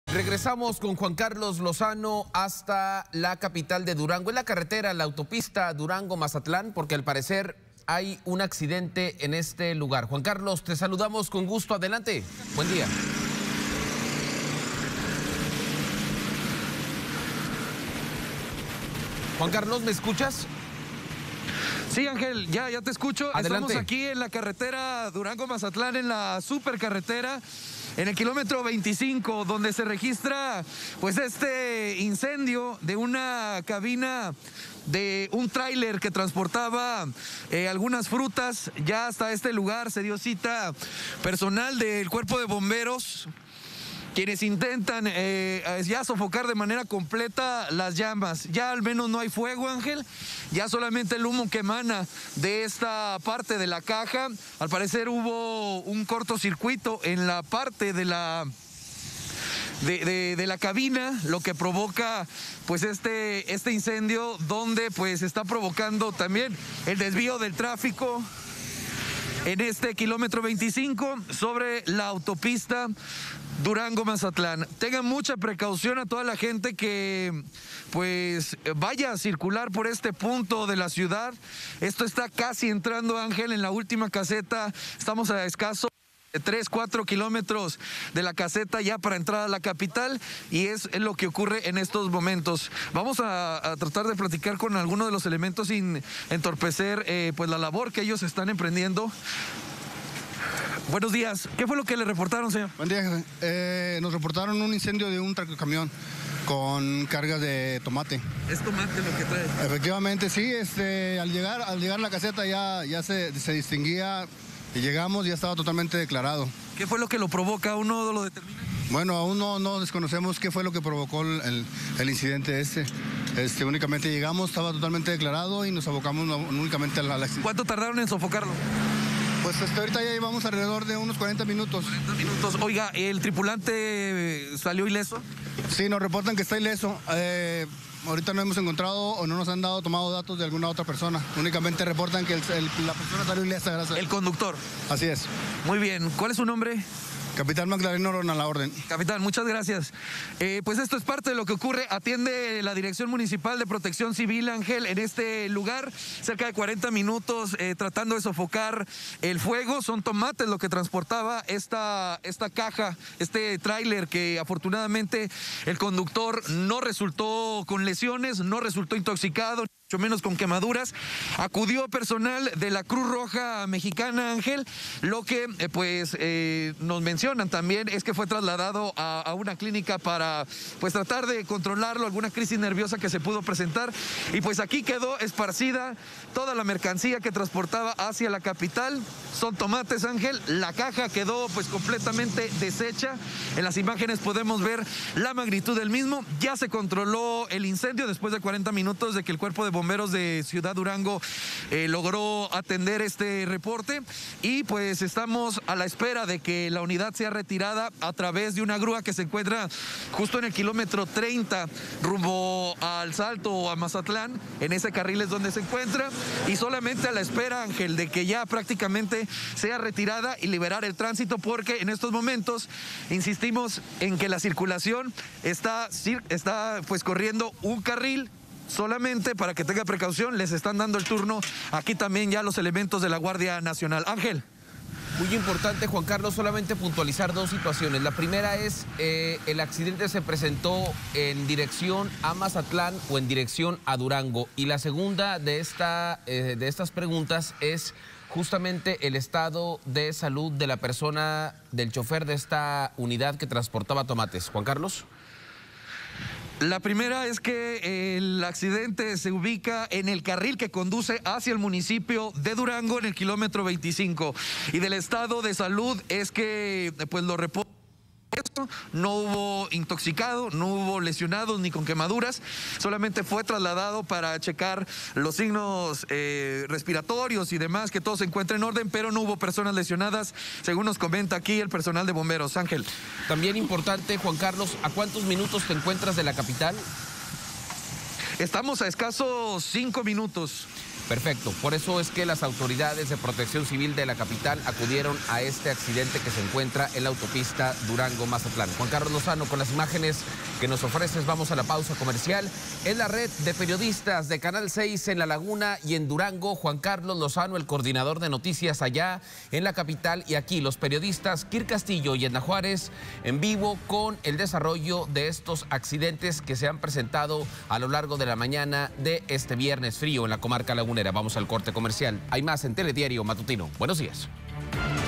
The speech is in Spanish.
Regresamos con Juan Carlos Lozano hasta la capital de Durango. En la carretera, la autopista Durango-Mazatlán, porque al parecer hay un accidente en este lugar. Juan Carlos, te saludamos con gusto. Adelante. Buen día. Juan Carlos, ¿me escuchas? Sí, Ángel, ya te escucho. Adelante. Estamos aquí en la carretera Durango-Mazatlán, en la supercarretera, en el kilómetro 25, donde se registra pues este incendio de una cabina de un tráiler que transportaba algunas frutas. Ya hasta este lugar se dio cita personal del Cuerpo de Bomberos, quienes intentan ya sofocar de manera completa las llamas. Ya al menos no hay fuego, Ángel, ya solamente el humo que emana de esta parte de la caja. Al parecer hubo un cortocircuito en la parte de la cabina, lo que provoca pues este incendio, donde pues está provocando también el desvío del tráfico en este kilómetro 25 sobre la autopista Durango-Mazatlán. Tengan mucha precaución a toda la gente que pues vaya a circular por este punto de la ciudad. Esto está casi entrando, Ángel, en la última caseta. Estamos a escaso 3-4 kilómetros de la caseta ya para entrar a la capital, y es lo que ocurre en estos momentos. Vamos a tratar de platicar con algunos de los elementos sin entorpecer pues la labor que ellos están emprendiendo. Buenos días. ¿Qué fue lo que le reportaron, señor? Buen día, jefe. Nos reportaron un incendio de un tractocamión con cargas de tomate. ¿Es tomate lo que trae? Efectivamente, sí. Al llegar a la caseta ya se distinguía, y llegamos y ya estaba totalmente declarado. ¿Qué fue lo que lo provoca? ¿Uno lo determina? Bueno, aún no desconocemos qué fue lo que provocó el incidente únicamente llegamos, estaba totalmente declarado y nos abocamos únicamente a la accidente. ¿Cuánto tardaron en sofocarlo? Pues ahorita ya llevamos alrededor de unos 40 minutos. 40 minutos. Oiga, ¿el tripulante salió ileso? Sí, nos reportan que está ileso. Ahorita no hemos encontrado o no nos han tomado datos de alguna otra persona. Únicamente reportan que la persona salió ilesa, gracias. El conductor. Así es. Muy bien. ¿Cuál es su nombre? Capitán Magdaleno Ron, a la orden. Capitán, muchas gracias. Pues esto es parte de lo que ocurre. Atiende la Dirección Municipal de Protección Civil, Ángel, en este lugar. Cerca de 40 minutos tratando de sofocar el fuego. Son tomates lo que transportaba esta caja, este tráiler, que afortunadamente el conductor no resultó con lesiones, no resultó intoxicado, mucho menos con quemaduras. Acudió personal de la Cruz Roja Mexicana, Ángel. Lo que nos mencionan también es que fue trasladado a una clínica para pues tratar de controlarlo, alguna crisis nerviosa que se pudo presentar, y pues aquí quedó esparcida toda la mercancía que transportaba hacia la capital. Son tomates, Ángel. La caja quedó pues completamente deshecha. En las imágenes podemos ver la magnitud del mismo. Ya se controló el incendio después de 40 minutos de que el Cuerpo de Bomberos de Ciudad Durango logró atender este reporte, y pues estamos a la espera de que la unidad sea retirada a través de una grúa que se encuentra justo en el kilómetro 30 rumbo al Salto o a Mazatlán. En ese carril es donde se encuentra, y solamente a la espera, Ángel, de que ya prácticamente sea retirada y liberar el tránsito, porque en estos momentos insistimos en que la circulación está pues corriendo un carril. Solamente para que tenga precaución, les están dando el turno aquí también ya los elementos de la Guardia Nacional. Ángel. Muy importante, Juan Carlos, solamente puntualizar dos situaciones. La primera es, el accidente se presentó en dirección a Mazatlán o en dirección a Durango. Y la segunda de estas preguntas es justamente el estado de salud de la persona, del chofer de esta unidad que transportaba tomates. Juan Carlos. La primera es que el accidente se ubica en el carril que conduce hacia el municipio de Durango, en el kilómetro 25. Y del estado de salud es que pues lo reporta. No hubo intoxicado, no hubo lesionados ni con quemaduras, solamente fue trasladado para checar los signos respiratorios y demás, que todo se encuentre en orden, pero no hubo personas lesionadas, según nos comenta aquí el personal de bomberos. Ángel. También importante, Juan Carlos, ¿a cuántos minutos te encuentras de la capital? Estamos a escasos 5 minutos. Perfecto. Por eso es que las autoridades de Protección Civil de la capital acudieron a este accidente que se encuentra en la autopista Durango-Mazatlán. Juan Carlos Lozano, con las imágenes que nos ofreces, vamos a la pausa comercial. En la red de periodistas de Canal 6 en La Laguna y en Durango, Juan Carlos Lozano, el coordinador de noticias allá en la capital, y aquí los periodistas Kir Castillo y Edna Juárez en vivo con el desarrollo de estos accidentes que se han presentado a lo largo de la mañana de este viernes frío en la comarca lagunera. Vamos al corte comercial. Hay más en Telediario Matutino. Buenos días.